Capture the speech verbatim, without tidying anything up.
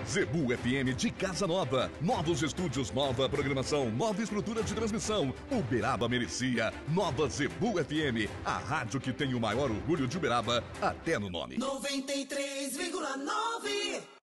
Zebu F M de casa nova, novos estúdios, nova programação, nova estrutura de transmissão. Uberaba merecia. Nova Zebu F M, a rádio que tem o maior orgulho de Uberaba até no nome. noventa e três vírgula nove